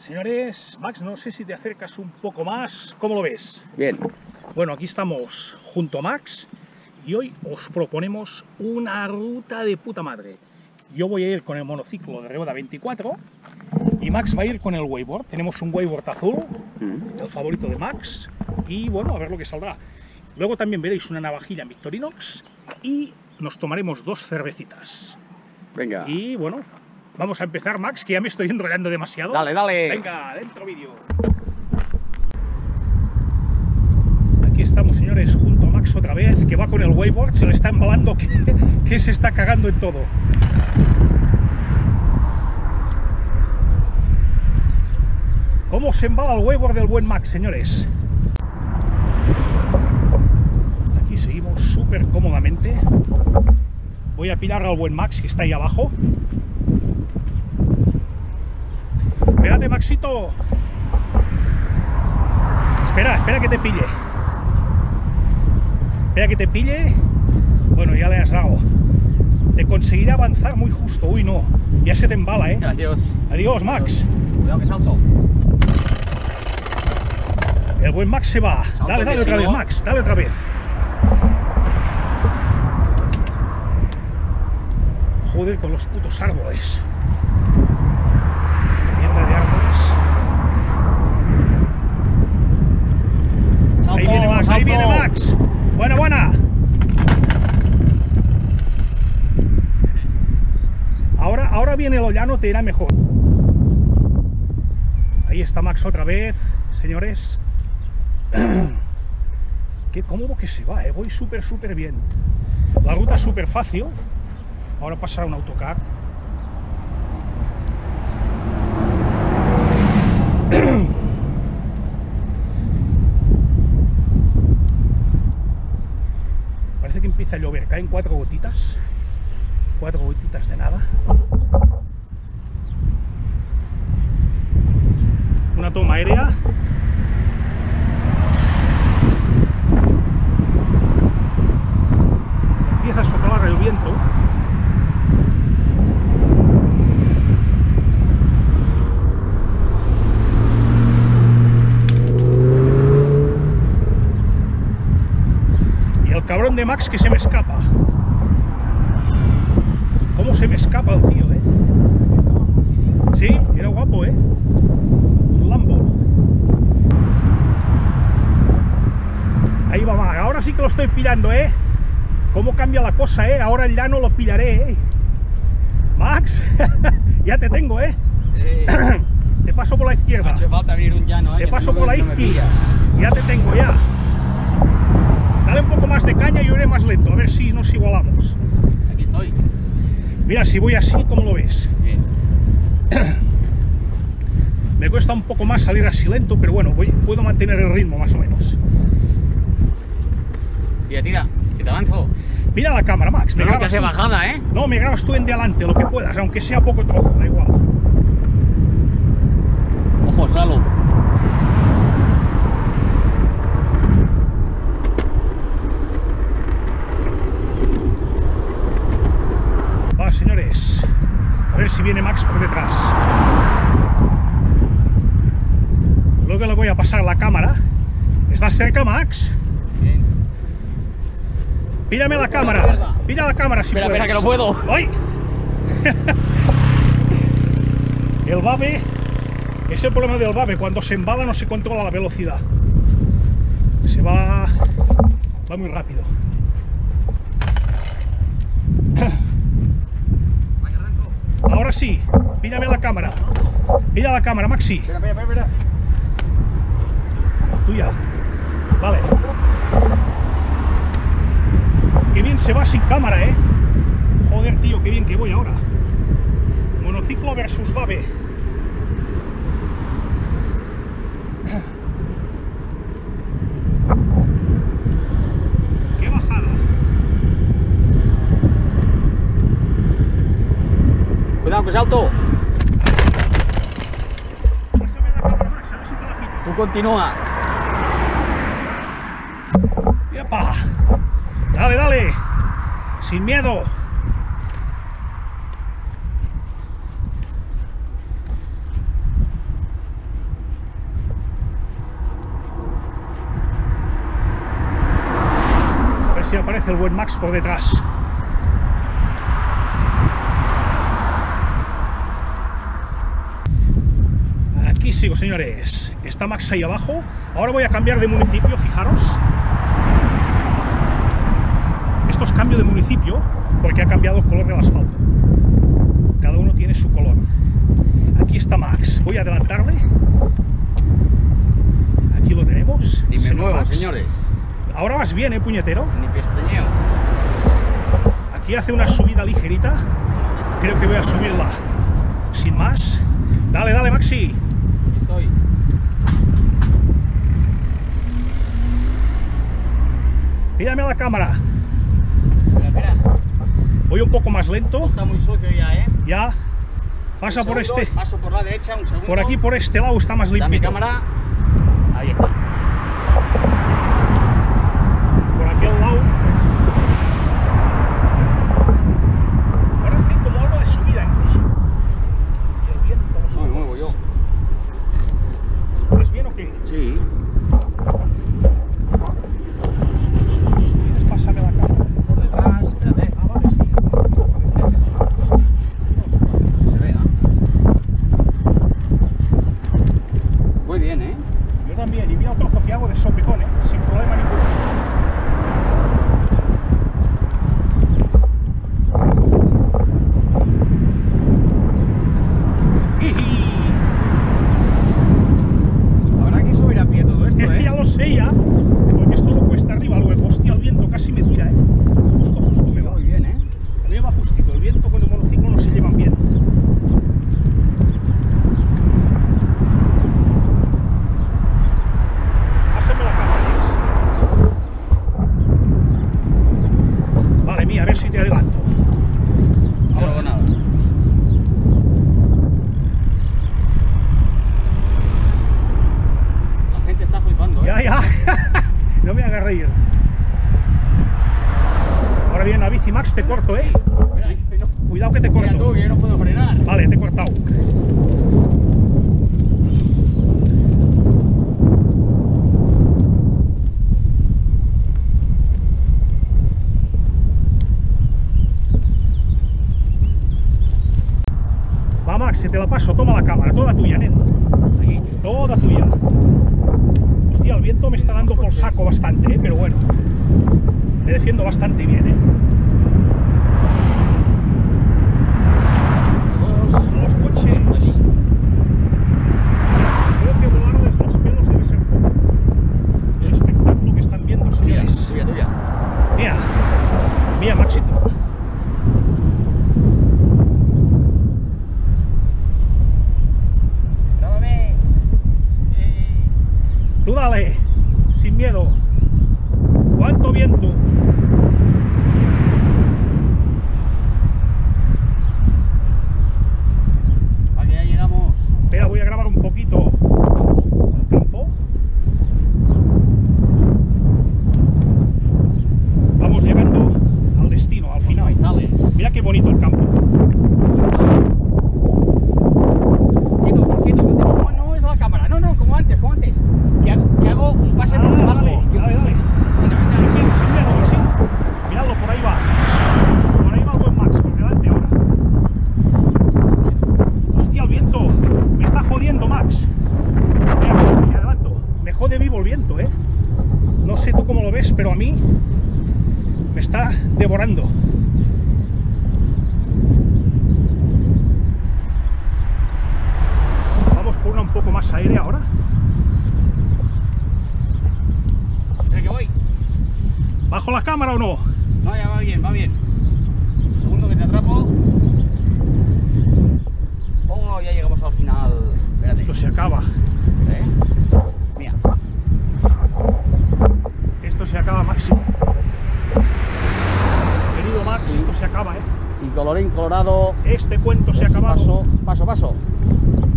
Señores, Max, no sé si te acercas un poco más. ¿Cómo lo ves? Bien. Bueno, aquí estamos junto a Max y hoy os proponemos una ruta de puta madre. Yo voy a ir con el monociclo de Reboda 24 y Max va a ir con el wakeboard. Tenemos un wakeboard azul, el favorito de Max, y bueno, a ver lo que saldrá. Luego también veréis una navajilla en Victorinox y nos tomaremos 2 cervecitas. Venga. Y bueno, vamos a empezar, Max, que ya me estoy enrollando demasiado. Dale, dale. Venga, dentro vídeo. Aquí estamos, señores, junto a Max otra vez, que va con el wakeboard, se le está embalando, que se está cagando en todo. ¿Cómo se embala el wakeboard del buen Max, señores? Aquí seguimos súper cómodamente. Voy a pillar al buen Max, que está ahí abajo. Espérate, Maxito. Espera que te pille. Espera que te pille. Bueno, ya le has dado. Te conseguiré avanzar muy justo. Uy, no. Ya se te embala, ¿eh? Adiós. Adiós, Max. Cuidado que salto. El buen Max se va. Salto Dale otra vez, Max. Dale otra vez. Joder, con los putos árboles. Mierda de árboles. Salto, Ahí viene Max, salto. ahí viene Max. Buena, buena. Ahora viene el llano, te irá mejor. Ahí está Max otra vez, señores. Qué cómodo que se va, voy súper bien. La ruta es súper fácil. Ahora pasará un autocar. Parece que empieza a llover, caen 4 gotitas. 4 gotitas de nada. Una toma aérea. Empieza a soplar el viento. Y el cabrón de Max que se me escapa. ¿Cómo se me escapa el tío, Sí, era guapo, Un Lambo. Ahí va Max. Ahora sí que lo estoy pillando, ¿Cómo cambia la cosa, Ahora ya no lo pillaré, Max, ya te tengo, Te paso por la izquierda. Ha hecho falta abrir un llano, Te paso por la izquierda. Ya te tengo, ya. Dale un poco más de caña y yo iré más lento, a ver si nos igualamos. Aquí estoy. Mira, si voy así, ¿cómo lo ves? Bien. Me cuesta un poco más salir así lento, pero bueno, puedo mantener el ritmo más o menos. Tira, que te avanzo. Mira la cámara, Max. No, que hace tú. bajada, No, me grabas tú en delante, lo que puedas, aunque sea poco trozo, da igual. Ojo, Salo. Va, señores. A ver si viene Max por detrás. Luego le voy a pasar la cámara. ¿Estás cerca, Max? Bien. Pídame la cámara. Pida la cámara si Espera, puedes. que no puedo. ¡Ay! El Babe. Es el problema del Babe. Cuando se embala no se controla la velocidad. Se va... Va muy rápido. Ahora sí. Pídame la cámara. Pida la cámara, Maxi. Espera. Tuya. Vale. Qué bien se va sin cámara, Joder, tío, qué bien que voy ahora. Monociclo versus Babe. Qué bajada. Cuidado, que salto. Pásame la cámara, Max, a ver si te la pillo. Tú continúa. ¡Epa! Dale. Sin miedo. aparece el buen Max por detrás. Aquí sigo, señores. Está Max ahí abajo. Ahora voy a cambiar de municipio, fijaros. Esto es cambio de municipio porque ha cambiado el color del asfalto. Cada uno tiene su color. Aquí está Max. Voy a adelantarle. Aquí lo tenemos. Ni me Señor muevo, Max. señores. Ahora vas bien, puñetero. Ni pestañeo. Aquí hace una subida ligerita. Creo que voy a subirla sin más. Dale, dale, Maxi. Aquí estoy. Mírame a la cámara. Espera, espera. Voy un poco más lento. Está muy sucio ya, ¿eh? Ya. Pasa Un por segundo, este. Paso por la derecha, un segundo. Por aquí, por este lado, está más Da mi limpito. cámara. Ahí está. Por aquel lado. Ahora hace como algo de subida incluso. Y el viento los No me muevo yo. ¿Es bien o qué? Sí. ¿Quieres pasarme la cámara? Por detrás, espérate. Ah, vale, sí. Que se vea. Muy bien, ¿eh? Yo también. Y mira el trozo que hago de sopicón, ¿eh? Sin problema ninguno. Habrá que subir a pie todo esto, ¿eh? Ya lo sé ya, porque esto no cuesta arriba, luego, hostia, el viento casi me tira, justo me va. Muy bien, ¿eh? A mí me va justito, el viento con el monociclo no se llevan bien. Pásame la cámara, Max. Vale, mía, a ver si te adelanto. No hago nada. La gente está flipando, ¿eh? Ya. No me hagas reír. Ahora viene la bici, Max, te corto, ¿eh? Espera, no. Cuidado que te Mira tú, corto. que yo no puedo frenar. Vale, te he cortado. Va, Max, se te la paso. Toma la cámara, toda tuya, nen. Aquí. Toda tuya. Hostia, el viento me está dando por saco bastante, pero bueno. Me defiendo bastante bien, ¿eh? Los coches. Creo que volarles los pelos debe ser poco. El espectáculo que están viendo, señores. Tuya, tuya. Mira, mira, Maxito. Grábame. Tú dale, sin miedo. ¿Cuánto viento? Aquí ya llegamos. Espera, voy a grabar un poquito el campo. Vamos llegando al destino, al final. Maizales. Mira qué bonito el campo. Quieto, no, no es la cámara. No, no, como antes, como antes. Que hago un pase por debajo. Dale, dale, dale. Venga, Sin venga. miedo, Maxi. Miradlo, por ahí va. Por ahí va el buen Max, por delante ahora. Hostia, el viento. Me está jodiendo, Max. Mira, me adelanto. Me jode vivo el viento, ¿eh? No sé tú cómo lo ves, pero a mí me está devorando. Vamos por una un poco más aérea ahora. Espera que voy. ¿Bajo la cámara o no? No, ya va bien, va bien. Segundo que te atrapo. Oh, ya llegamos al final. Espérate. Esto se acaba. ¿Eh? Mira. Esto se acaba, Máximo. Querido Max, esto se acaba, ¿eh? Y colorín colorado. Este cuento se ha Ese acabado. Paso, paso, paso.